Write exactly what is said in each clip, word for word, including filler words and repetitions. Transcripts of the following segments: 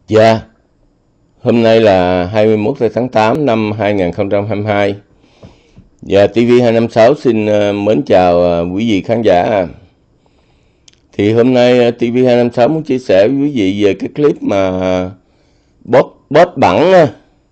Dạ, hôm nay là hai mươi mốt tháng tám năm hai nghìn không trăm hai mươi hai. Dạ, ti vi hai năm sáu xin ờ, mến chào ờ, quý vị khán giả. Thì hôm nay ờ, ti vi hai năm sáu muốn chia sẻ với quý vị về cái clip mà bóp bóp bẩn á.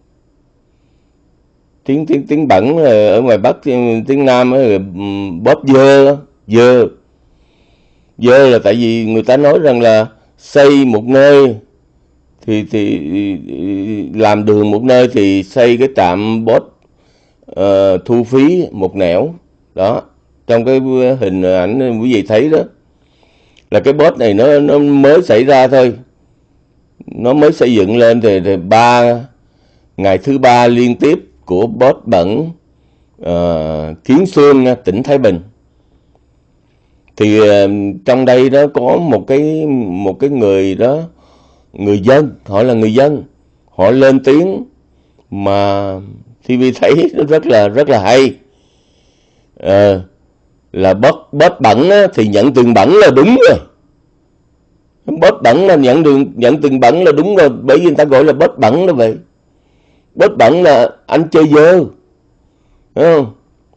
tiếng tiếng tiếng bẩn ờ, ở ngoài Bắc, tiếng, tiếng Nam á, bóp dơ á, dơ. Dơ là tại vì người ta nói rằng là xây một nơi thì thì làm đường một nơi thì xây cái trạm bot ờ, thu phí một nẻo đó. Trong cái hình ảnh quý vị thấy đó là cái bot này nó nó mới xảy ra thôi, nó mới xây dựng lên thì, thì ba ngày thứ ba liên tiếp của bot bẩn uh, Kiến Xương, tỉnh Thái Bình. Thì uh, trong đây đó có một cái một cái người đó, người dân, họ là người dân, họ lên tiếng mà ti vi thấy nó rất là rất là hay. Ờ, là bot bot bẩn á, thì nhận tiền bẩn là đúng rồi. Bot bẩn là nhận đường nhận tiền bẩn là đúng rồi, bởi vì người ta gọi là bot bẩn là vậy. Bot bẩn là anh chơi dơ, đúng không?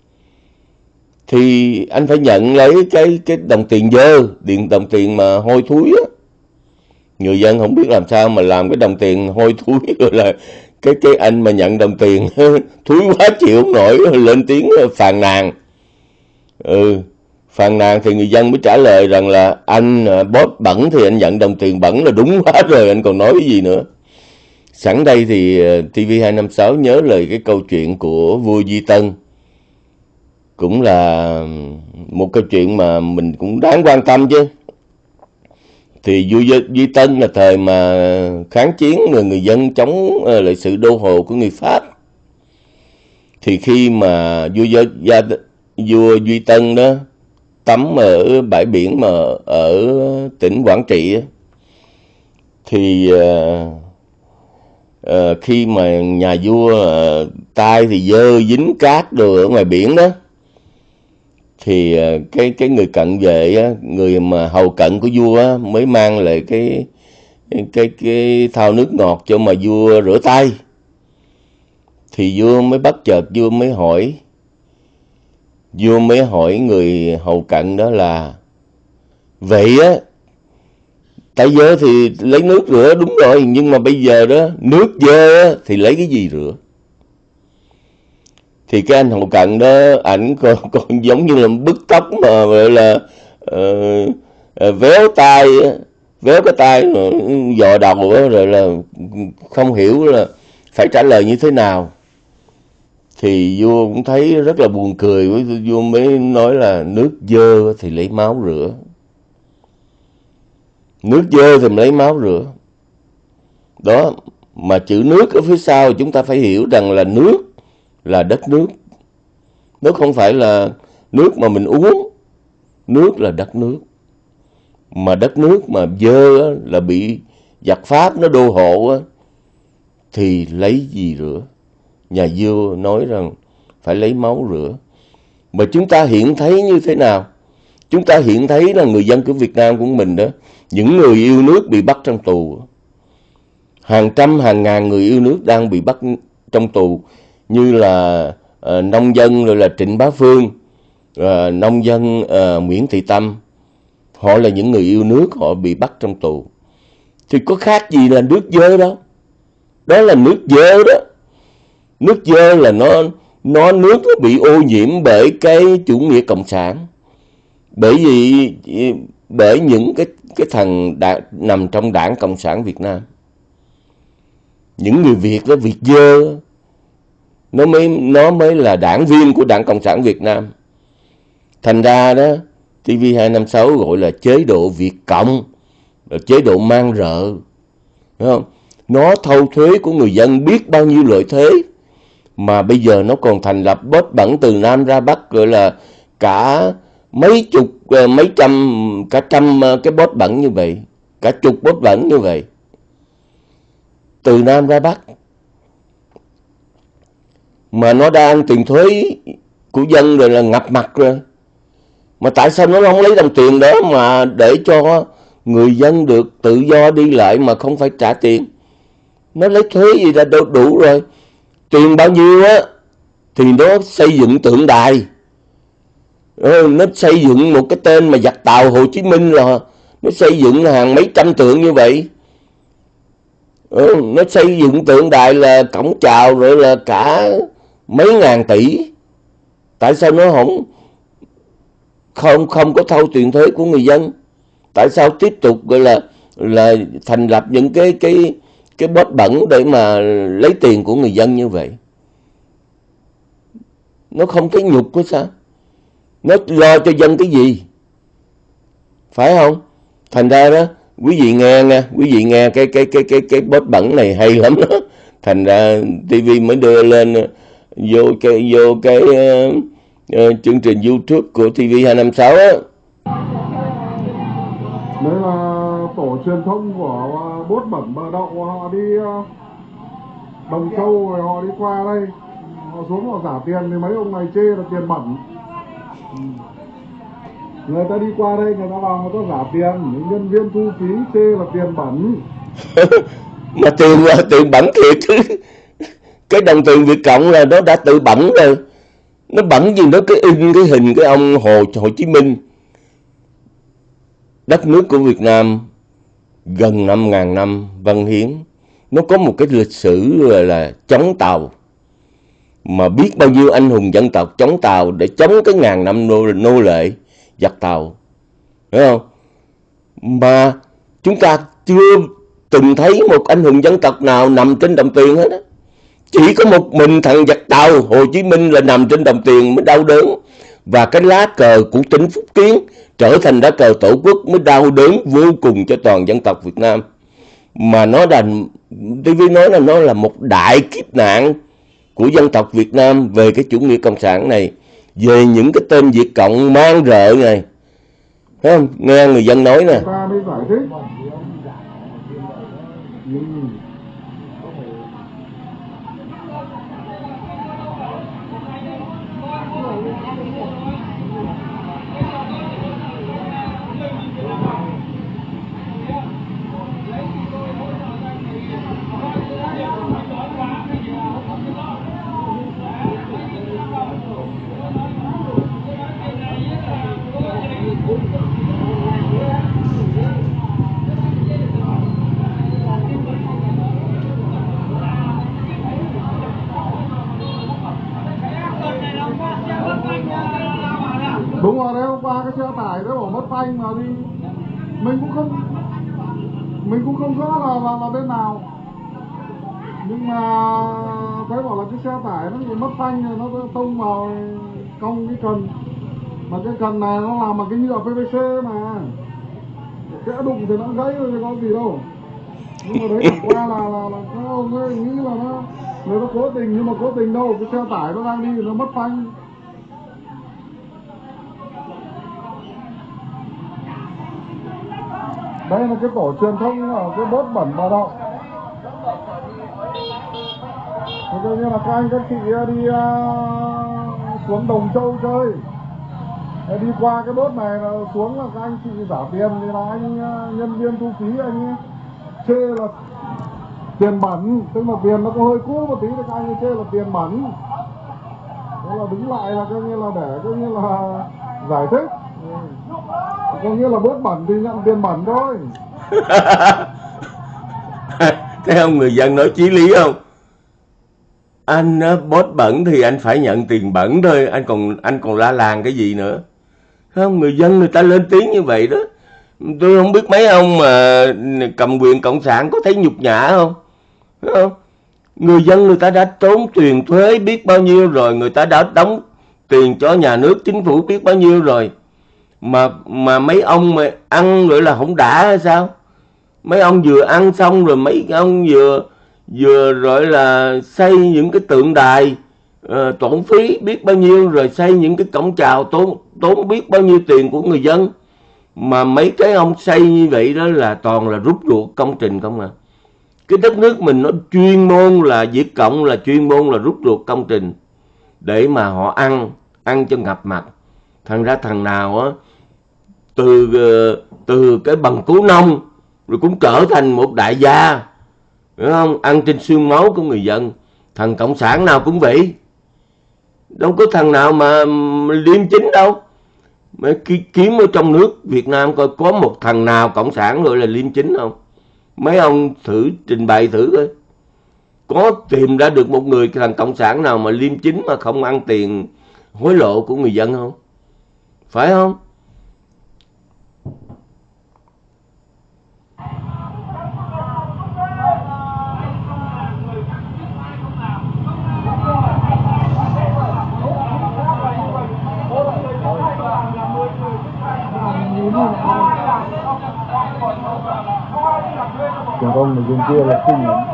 Thì anh phải nhận lấy cái cái đồng tiền dơ, điện đồng tiền mà hôi thối á. Người dân không biết làm sao mà làm cái đồng tiền hôi thối, rồi là cái cái anh mà nhận đồng tiền thúi quá chịu không nổi, lên tiếng phàn nàn. Ừ, phàn nàn thì người dân mới trả lời rằng là anh bóp bẩn thì anh nhận đồng tiền bẩn là đúng quá rồi, anh còn nói cái gì nữa. Sẵn đây thì ti vi hai năm sáu nhớ lời cái câu chuyện của vua Duy Tân, cũng là một câu chuyện mà mình cũng đáng quan tâm chứ. Thì vua Duy Tân là thời mà kháng chiến, người người dân chống lại sự đô hộ của người Pháp. Thì khi mà vua gia vua Duy Tân đó tắm ở bãi biển mà ở tỉnh Quảng Trị, thì uh, uh, khi mà nhà vua uh, tay thì dơ dính cát đồ ở ngoài biển đó, thì uh, cái cái người cận vệ, người mà hầu cận của vua mới mang lại cái cái cái, cái thau nước ngọt cho mà vua rửa tay. Thì vua mới bất chợt vua mới hỏi vua mới hỏi người hầu cận đó là vậy á, tay dơ thì lấy nước rửa đúng rồi, nhưng mà bây giờ đó nước dơ á, thì lấy cái gì rửa? Thì cái anh hầu cận đó, ảnh còn, còn giống như là bứt tóc mà gọi là uh, uh, véo tay, véo cái tay dò đầu đó, rồi là không hiểu là phải trả lời như thế nào. Thì vua cũng thấy rất là buồn cười, vua mới nói là nước dơ thì lấy máu rửa. Nước dơ thì lấy máu rửa. Đó, mà chữ nước ở phía sau chúng ta phải hiểu rằng là nước là đất nước. Nó không phải là nước mà mình uống, nước là đất nước. Mà đất nước mà dơ là bị giặc Pháp nó đô hộ thì lấy gì rửa? Nhà vua nói rằng phải lấy máu rửa. Mà chúng ta hiện thấy như thế nào? Chúng ta hiện thấy là người dân của Việt Nam của mình đó, những người yêu nước bị bắt trong tù. Hàng trăm hàng ngàn người yêu nước đang bị bắt trong tù, như là uh, nông dân rồi là Trịnh Bá Phương, uh, nông dân uh, Nguyễn Thị Tâm. Họ là những người yêu nước, họ bị bắt trong tù. Thì có khác gì là nước dơ đâu. Đó là nước dơ đó. Nước dơ là nó nó nước nó bị ô nhiễm bởi cái chủ nghĩa cộng sản. Bởi vì bởi những cái cái thằng đã, nằm trong Đảng Cộng sản Việt Nam. Những người Việt đó, Việt dơ, nó mới nó mới là đảng viên của Đảng Cộng sản Việt Nam. Thành ra đó, ti vi hai năm sáu gọi là chế độ Việt Cộng, là chế độ mang rợ. Đúng không? Nó thâu thuế của người dân biết bao nhiêu loại thuế, mà bây giờ nó còn thành lập bot bẩn từ Nam ra Bắc, gọi là cả mấy chục, mấy trăm, cả trăm cái bot bẩn như vậy, cả chục bot bẩn như vậy, từ Nam ra Bắc. Mà nó đang tiền thuế của dân rồi là ngập mặt rồi. Mà tại sao nó không lấy đồng tiền đó mà để cho người dân được tự do đi lại mà không phải trả tiền? Nó lấy thuế gì là đủ, đủ rồi. Tiền bao nhiêu á thì nó xây dựng tượng đài. Ừ, nó xây dựng một cái tên mà giặc Tàu Hồ Chí Minh là nó xây dựng hàng mấy trăm tượng như vậy. Ừ, nó xây dựng tượng đài là cổng chào rồi là cả mấy ngàn tỷ. Tại sao nó không không không có thâu tiền thuế của người dân? Tại sao tiếp tục gọi là là thành lập những cái cái cái bot bẩn để mà lấy tiền của người dân như vậy? Nó không thấy nhục của sao? Nó lo cho dân cái gì? Phải không? Thành ra đó, quý vị nghe nha, quý vị nghe cái cái cái cái cái bot bẩn này hay lắm đó. Thành ra ti vi mới đưa lên vô cái vô cái uh, uh, chương trình YouTube của ti vi hai năm sáu á. Đấy là tổ truyền thông của bốt bẩn bờ đậu, họ đi uh, Đồng Châu rồi họ đi qua đây, họ xuống họ giả tiền thì mấy ông này chê là tiền bẩn. Người ta đi qua đây người ta vào người ta giả tiền, những nhân viên thu phí chê là tiền bẩn. Mà tiền là tiền bẩn thiệt chứ. Cái đồng tiền Việt Cộng là nó đã tự bẩn rồi. Nó bẩn gì nó cứ in cái hình cái ông Hồ Hồ Chí Minh. Đất nước của Việt Nam gần năm ngàn năm văn hiến, nó có một cái lịch sử là, là chống Tàu. Mà biết bao nhiêu anh hùng dân tộc chống Tàu để chống cái ngàn năm nô, nô lệ giặc Tàu. Hiểu không? Mà chúng ta chưa từng thấy một anh hùng dân tộc nào nằm trên đồng tiền hết á. Chỉ có một mình thằng giặc Tàu Hồ Chí Minh là nằm trên đồng tiền mới đau đớn. Và cái lá cờ của tỉnh Phúc Kiến trở thành lá cờ tổ quốc mới đau đớn vô cùng cho toàn dân tộc Việt Nam. Mà nó là, ti vi nói là nó là một đại kiếp nạn của dân tộc Việt Nam về cái chủ nghĩa cộng sản này, về những cái tên Việt Cộng mang rợ này. Thấy không? Nghe người dân nói nè. Ta mới giải thích. Ừ. Đúng rồi đấy, hôm qua cái xe tải đấy bỏ mất phanh mà đi, mình cũng không mình cũng không rõ là là, là bên nào, nhưng mà thấy bảo là cái xe tải nó bị mất phanh rồi nó tông vào cong cái cần, mà cái cần này nó làm bằng cái nhựa pê vê xê mà kẽ đụng thì nó gãy rồi thì có gì đâu. Nhưng mà đấy chẳng qua là là, là các ông ấy nghĩ là nó người nó cố tình, nhưng mà cố tình đâu, cái xe tải nó đang đi nó mất phanh. Đây là cái tổ truyền thông ở cái bốt bẩn bờ đậu. Thế coi như là các anh các chị đi uh, xuống Đồng Châu chơi, để đi qua cái bốt này là xuống là các anh chị giả tiền thì là anh uh, nhân viên thu phí anh ấy chê là tiền bẩn, tức là tiền nó có hơi cũ một tí thì các anh ấy chê là tiền bẩn. Thế là đứng lại là coi như là để coi như là giải thích. Có nghĩa là bốt bẩn thì nhận tiền bẩn thôi. Thấy không, người dân nói chí lý không? Anh bốt bẩn thì anh phải nhận tiền bẩn thôi, anh còn anh còn la làng cái gì nữa? Không, người dân người ta lên tiếng như vậy đó. Tôi không biết mấy ông mà cầm quyền cộng sản có thấy nhục nhã không? Thấy không? Người dân người ta đã tốn tiền thuế biết bao nhiêu rồi, người ta đã đóng tiền cho nhà nước chính phủ biết bao nhiêu rồi. Mà mà mấy ông mà ăn gọi là không đã hay sao? Mấy ông vừa ăn xong rồi mấy ông vừa vừa gọi là xây những cái tượng đài uh, tốn phí biết bao nhiêu, rồi xây những cái cổng chào tốn tốn biết bao nhiêu tiền của người dân. Mà mấy cái ông xây như vậy đó là toàn là rút ruột công trình không à. Cái đất nước mình nó chuyên môn là Việt Cộng là chuyên môn là rút ruột công trình để mà họ ăn ăn cho ngập mặt. Thành ra thằng nào á từ từ cái bằng cứu nông rồi cũng trở thành một đại gia, Hiểu không? Ăn trên xương máu của người dân. Thằng cộng sản nào cũng vậy, đâu có thằng nào mà liêm chính đâu. Mấy kiếm ở trong nước Việt Nam coi có một thằng nào cộng sản rồi là liêm chính không? Mấy ông thử trình bày thử coi, có tìm ra được một người thằng cộng sản nào mà liêm chính mà không ăn tiền hối lộ của người dân không? Phải không? Còn con người dân kia là kinh lắm.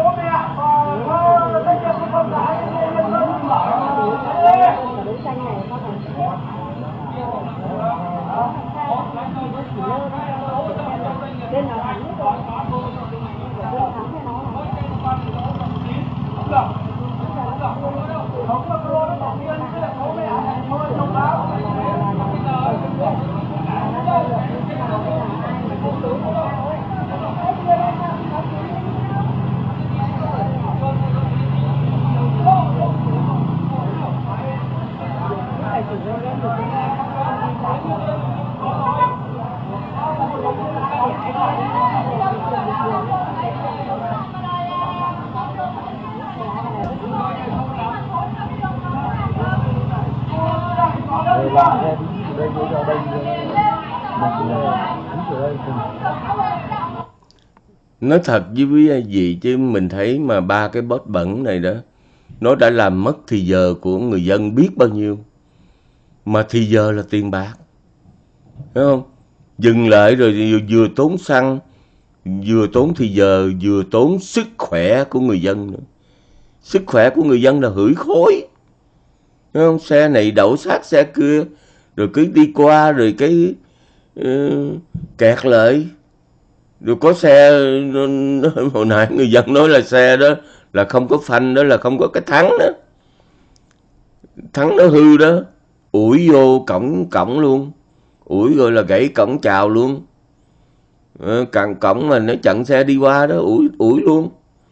Nói thật với quý vị chứ mình thấy mà ba cái bot bẩn này đó, nó đã làm mất thì giờ của người dân biết bao nhiêu. Mà thì giờ là tiền bạc, thấy không? Dừng lại rồi vừa, vừa tốn xăng, vừa tốn thì giờ, vừa tốn sức khỏe của người dân nữa. Sức khỏe của người dân là hửi khói, thấy không? Xe này đậu sát xe kia, rồi cứ đi qua rồi cái uh, kẹt lại. Rồi có xe, hồi nãy người dân nói là xe đó là không có phanh, đó là không có cái thắng đó. Thắng nó hư đó, ủi vô cổng cổng luôn. Ủi rồi là gãy cổng chào luôn. À, cẳng cổng mà nó chặn xe đi qua đó, ủi, ủi luôn.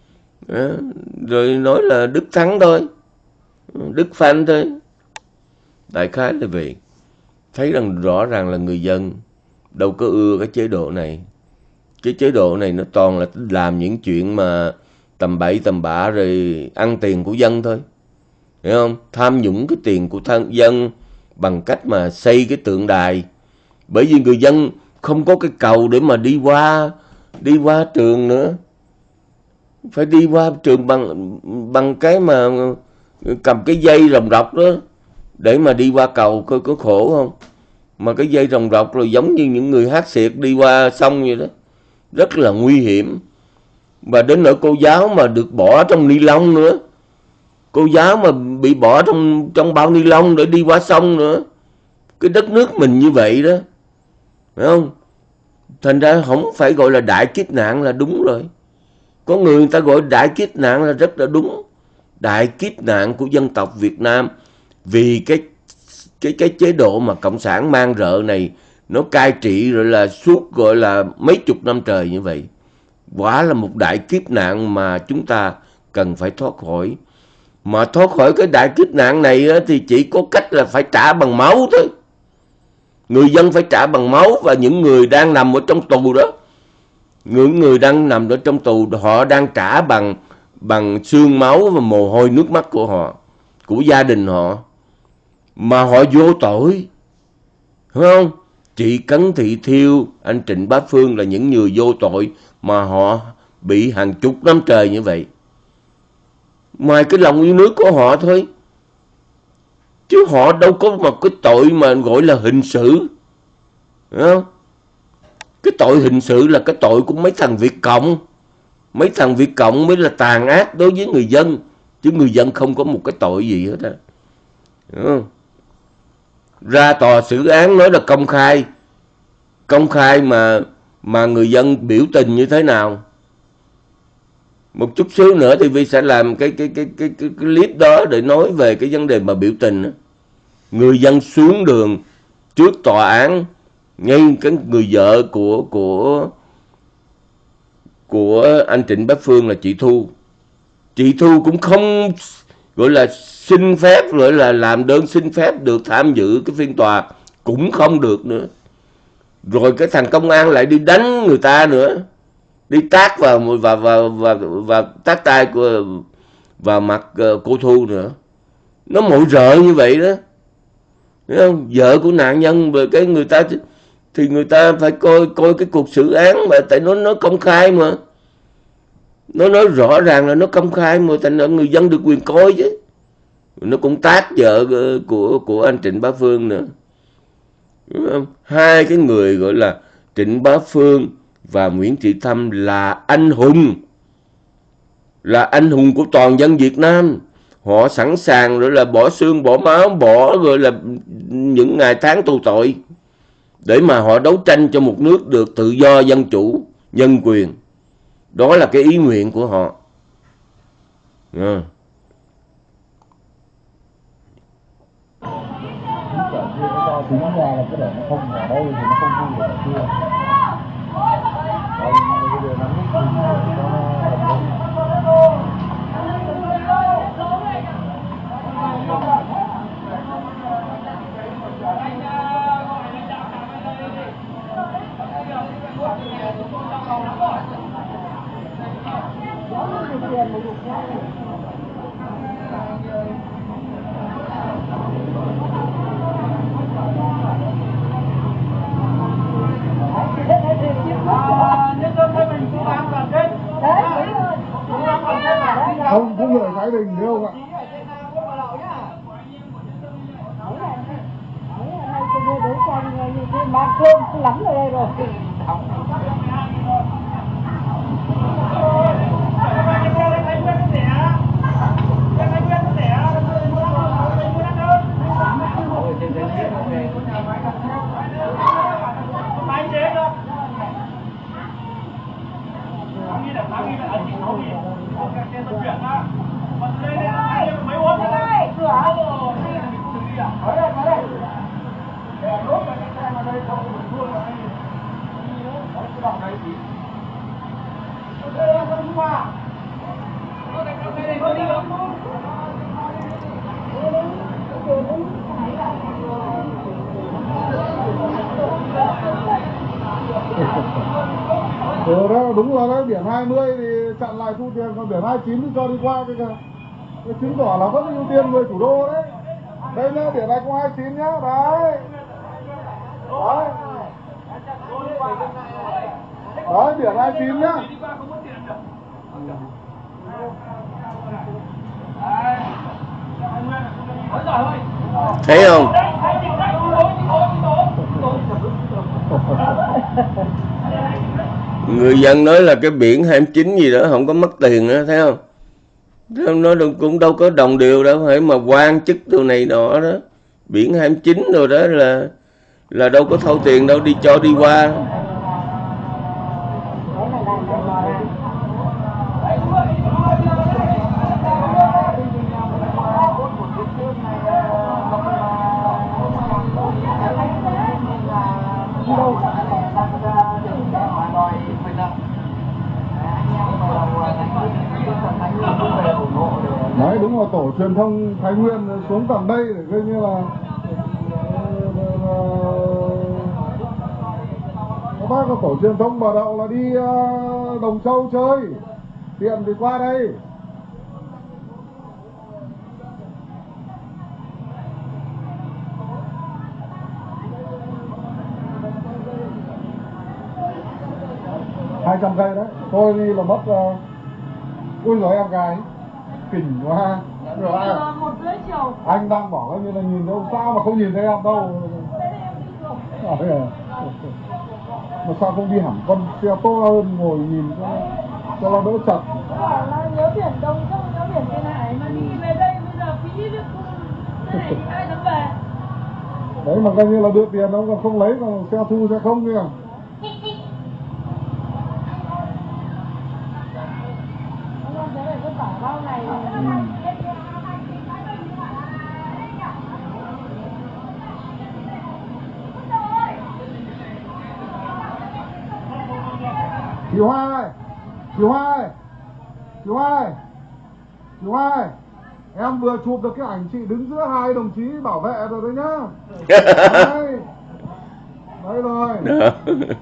À, rồi nói là đứt thắng thôi, đứt phanh thôi. Đại khái là vậy. Thấy rằng rõ ràng là người dân đâu có ưa cái chế độ này. Cái chế độ này nó toàn là làm những chuyện mà tầm bậy tầm bạ rồi ăn tiền của dân thôi. Hiểu không? Tham nhũng cái tiền của thân dân bằng cách mà xây cái tượng đài. Bởi vì người dân không có cái cầu để mà đi qua đi qua trường nữa. Phải đi qua trường bằng bằng cái mà cầm cái dây rồng rọc đó để mà đi qua cầu, coi có khổ không? Mà cái dây rồng rọc rồi giống như những người hát xiệt đi qua sông vậy đó. Rất là nguy hiểm. Và đến nỗi cô giáo mà được bỏ trong ni lông nữa. Cô giáo mà bị bỏ trong trong bao ni lông để đi qua sông nữa. Cái đất nước mình như vậy đó, phải không? Thành ra không phải gọi là đại kiếp nạn là đúng rồi. Có người người ta gọi đại kiếp nạn là rất là đúng. Đại kiếp nạn của dân tộc Việt Nam vì cái cái cái chế độ mà cộng sản mang rợ này nó cai trị rồi là suốt gọi là mấy chục năm trời như vậy. Quả là một đại kiếp nạn mà chúng ta cần phải thoát khỏi. Mà thoát khỏi cái đại kiếp nạn này thì chỉ có cách là phải trả bằng máu thôi. Người dân phải trả bằng máu, và những người đang nằm ở trong tù đó, những người đang nằm ở trong tù họ đang trả bằng bằng xương máu và mồ hôi nước mắt của họ, của gia đình họ, mà họ vô tội, phải không? Chị Cấn Thị Thiêu, anh Trịnh Bá Phương là những người vô tội mà họ bị hàng chục năm trời như vậy. Ngoài cái lòng yêu nước của họ thôi, chứ họ đâu có một cái tội mà gọi là hình sự, phải không? Cái tội hình sự là cái tội của mấy thằng Việt Cộng. Mấy thằng Việt Cộng mới là tàn ác đối với người dân, chứ người dân không có một cái tội gì hết á. Ra tòa xử án nói là công khai. Công khai mà mà người dân biểu tình như thế nào. Một chút xíu nữa thì Vi sẽ làm cái cái cái cái cái, cái clip đó để nói về cái vấn đề mà biểu tình. Người dân xuống đường trước tòa án, ngay cái người vợ của của của anh Trịnh Bá Phương là chị Thu. Chị Thu cũng không gọi là xin phép, gọi là làm đơn xin phép được tham dự cái phiên tòa, cũng không được nữa. Rồi cái thằng công an lại đi đánh người ta nữa, đi tát vào và và và và tát tay của vào mặt cô Thu nữa. Nó mọi rợ như vậy đó, thấy không? Vợ của nạn nhân về cái người ta thì người ta phải coi coi cái cuộc xử án mà, tại nó nó công khai mà, nó nói rõ ràng là nó công khai mà, thành ra người dân được quyền coi chứ. Nó cũng tát vợ của của anh Trịnh Bá Phương nữa. Hai cái người gọi là Trịnh Bá Phương và Nguyễn Thị Thâm là anh hùng, là anh hùng của toàn dân Việt Nam. Họ sẵn sàng rồi là bỏ xương bỏ máu, bỏ rồi là những ngày tháng tù tội để mà họ đấu tranh cho một nước được tự do, dân chủ, nhân quyền. Đó là cái ý nguyện của họ. À. Chính ra là cái để nó không ở đây thì nó không vui được ở kia. Đây, bây giờ nó mít thì không cũng người Thái Bình thấy không ạ? Đấu tranh như thế mang cơm lắm ở đây rồi. Ừ đó, đúng rồi đấy, biển hai mươi thì chặn lại thu tiền, còn biển hai mươi chín thì cho đi qua cái kìa. Cái chứng tỏ là vẫn ưu tiên người thủ đô đấy. Đây nhá, biển này có hai mươi chín nhá, đấy. Đấy. Đấy, biển hai mươi chín nhá. Thấy không? Người dân nói là cái biển hai mươi chín gì đó không có mất tiền nữa, thấy không? Nó cũng đâu có đồng điều đâu, phải mà quan chức đồ này nọ đó. Biển hai mươi chín rồi đó là là đâu có thâu tiền đâu, đi cho đi qua. Đấy, đúng là tổ truyền thông Thái Nguyên xuống tận đây để coi như là các bác có tổ truyền thông Bà Đậu là đi Đồng Châu chơi, tiện thì qua đây. hai trăm cây đấy, tôi đi là mất uh... ui giời, em gái kinh quá. Rồi anh, Một rưỡi chiều. anh đang bảo như là nhìn thấy ông sao mà không nhìn thấy em đâu. Mà sao không đi hẳn con xe to hơn ngồi nhìn cho, cho nó đỡ chật. Bảo là nhớ biển Đông không nhớ biển Tiền Hải mà đi về đây bây giờ phí việc thế này thì ai dám về. Đấy mà coi như là đưa tiền ông còn không lấy, còn xe thu xe không kìa. Chị Hoa ơi, Chị Hoa ơi, chị Hoa ơi, chị Hoa ơi, em vừa chụp được cái ảnh chị đứng giữa hai đồng chí bảo vệ rồi đấy nhá. Đấy, đấy rồi. Đấy.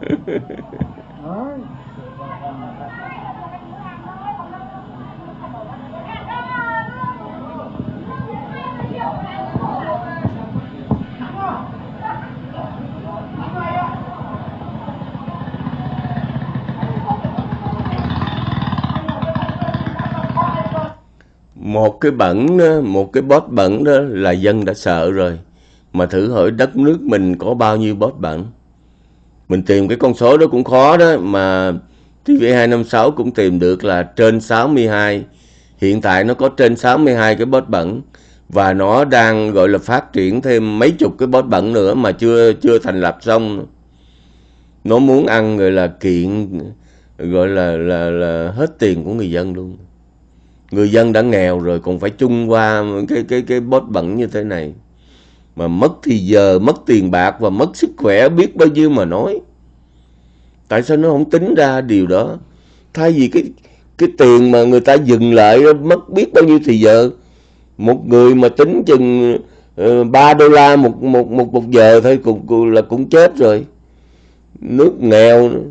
Một cái bẩn đó, một cái boss bẩn đó là dân đã sợ rồi. Mà thử hỏi đất nước mình có bao nhiêu boss bẩn. Mình tìm cái con số đó cũng khó đó, mà T V hai năm sáu cũng tìm được là trên sáu mươi hai. Hiện tại nó có trên sáu mươi hai cái boss bẩn. Và nó đang gọi là phát triển thêm mấy chục cái boss bẩn nữa mà chưa chưa thành lập xong. Nó muốn ăn gọi là kiện, gọi là, là, là hết tiền của người dân luôn. Người dân đã nghèo rồi còn phải chung qua cái cái cái boss bẩn như thế này. Mà mất thì giờ, mất tiền bạc và mất sức khỏe biết bao nhiêu mà nói. Tại sao nó không tính ra điều đó? Thay vì cái cái tiền mà người ta dừng lại mất biết bao nhiêu thì giờ. Một người mà tính chừng uh, ba đô la một, một, một, một giờ thôi cũng, cũng, là cũng chết rồi. Nước nghèo nữa.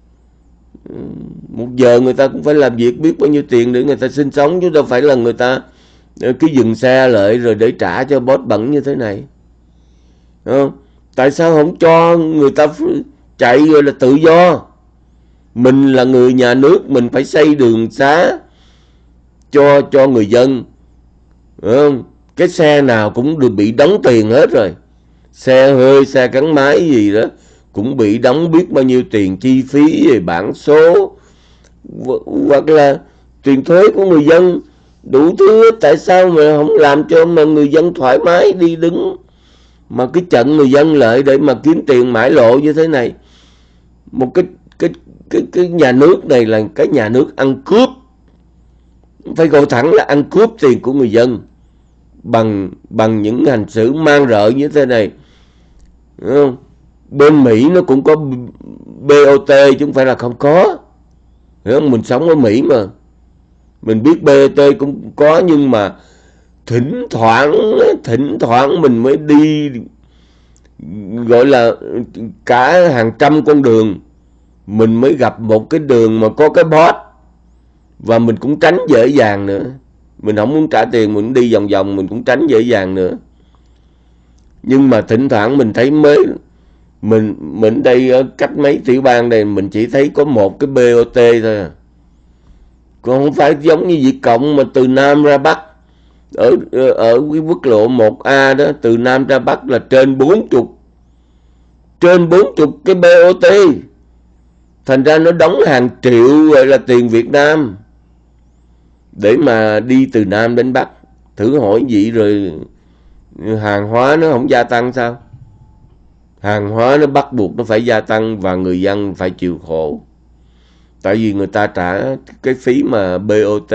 Một giờ người ta cũng phải làm việc biết bao nhiêu tiền để người ta sinh sống, chứ đâu phải là người ta cứ dừng xe lại rồi để trả cho boss bẩn như thế này. Không? Tại sao không cho người ta chạy rồi là tự do? Mình là người nhà nước, mình phải xây đường xá cho cho người dân. Không? Cái xe nào cũng được bị đóng tiền hết rồi. Xe hơi, xe gắn máy gì đó cũng bị đóng biết bao nhiêu tiền chi phí về bản số hoặc là tiền thuế của người dân, đủ thứ. Tại sao mà không làm cho mà người dân thoải mái đi đứng mà cứ chặn người dân lại để mà kiếm tiền mãi lộ như thế này? Một cái cái cái cái nhà nước này là cái nhà nước ăn cướp, phải gọi thẳng là ăn cướp tiền của người dân bằng bằng những hành xử man rợ như thế này. Đúng không? Bên Mỹ nó cũng có B O T chứ không phải là không có. Đúng không? Mình sống ở Mỹ mà mình biết B O T cũng có, nhưng mà thỉnh thoảng thỉnh thoảng mình mới đi, gọi là cả hàng trăm con đường mình mới gặp một cái đường mà có cái boss, và mình cũng tránh dễ dàng nữa. Mình không muốn trả tiền, mình đi vòng vòng mình cũng tránh dễ dàng nữa. Nhưng mà thỉnh thoảng mình thấy mới mình mình đây cách mấy tiểu bang đây mình chỉ thấy có một cái B O T thôi à. Còn không phải giống như Việt Cộng mà từ Nam ra Bắc, ở ở cái quốc lộ một A đó, từ Nam ra Bắc là trên bốn mươi trên bốn mươi cái B O T. Thành ra nó đóng hàng triệu gọi là tiền Việt Nam để mà đi từ Nam đến Bắc. Thử hỏi vậy rồi hàng hóa nó không gia tăng sao? Hàng hóa nó bắt buộc nó phải gia tăng và người dân phải chịu khổ. Tại vì người ta trả cái phí mà B O T,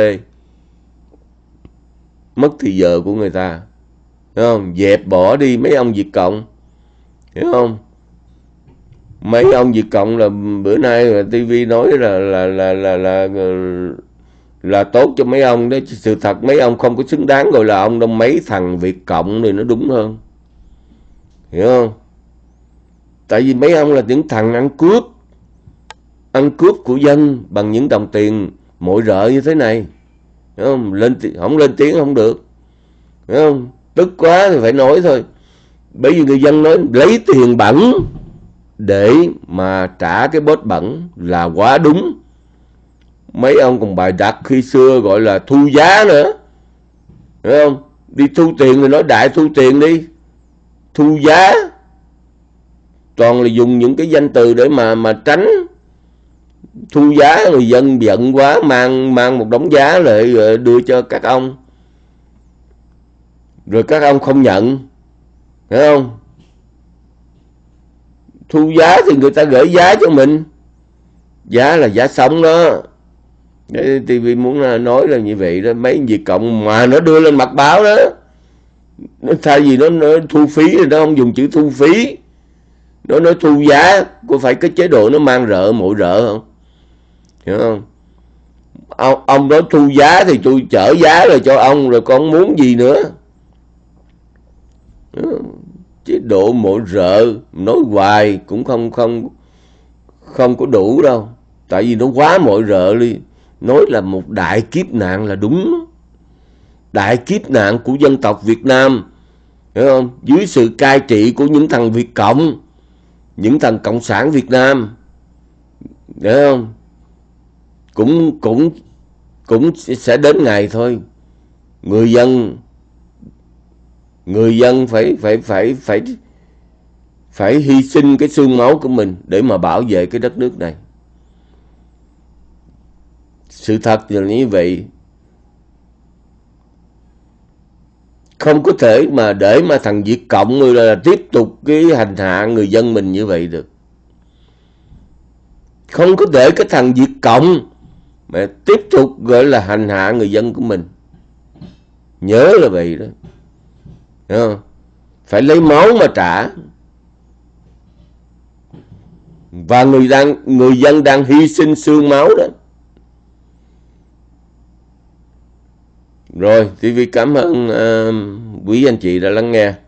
mất thì giờ của người ta. Hiểu không? Dẹp bỏ đi mấy ông Việt Cộng. Hiểu không? Mấy ông Việt Cộng là bữa nay là ti vi nói là là là là là là, là tốt cho mấy ông đó. Sự thật mấy ông không có xứng đáng gọi là ông đâu. Mấy thằng Việt Cộng này nó đúng hơn. Hiểu không? Tại vì mấy ông là những thằng ăn cướp, ăn cướp của dân bằng những đồng tiền mọi rợ như thế này. Hiểu không? Lên, không lên tiếng không được. Hiểu không? Tức quá thì phải nói thôi. Bởi vì người dân nói lấy tiền bẩn để mà trả cái boss bẩn là quá đúng. Mấy ông còn bài đặt khi xưa gọi là thu giá nữa. Hiểu không? Đi thu tiền thì nói đại thu tiền đi. Thu giá. Toàn là dùng những cái danh từ để mà mà tránh thu giá. Người dân giận quá mang mang một đống giá lại đưa cho các ông, rồi các ông không nhận. Hiểu không? Thu giá thì người ta gửi giá cho mình. Giá là giá sống đó. ti vi muốn nói là như vậy đó. Mấy Việt Cộng mà nó đưa lên mặt báo đó, thay vì nó, nó thu phí thì nó không dùng chữ thu phí, nó nói thu giá. Có phải cái chế độ nó mang rợ mọi rợ không? Hiểu không? Ông, ông đó thu giá thì tôi chở giá rồi cho ông, rồi con muốn gì nữa. Chế độ mộ rợ nói hoài cũng không không không có đủ đâu, tại vì nó quá mộ rợ đi. Nói là một đại kiếp nạn là đúng, đại kiếp nạn của dân tộc Việt Nam, hiểu không? Dưới sự cai trị của những thằng Việt Cộng, những thằng Cộng sản Việt Nam, hiểu không? Cũng cũng cũng sẽ đến ngày thôi. Người dân người dân phải phải phải phải phải hy sinh cái xương máu của mình để mà bảo vệ cái đất nước này. Sự thật là như vậy. Không có thể mà để mà thằng Việt Cộng là tiếp tục cái hành hạ người dân mình như vậy được. Không có để cái thằng Việt Cộng mà tiếp tục gọi là hành hạ người dân của mình. Nhớ là vậy đó. Đúng không? Phải lấy máu mà trả. Và người đang người dân đang hy sinh xương máu đó. Rồi, ti vi cảm ơn uh, quý anh chị đã lắng nghe.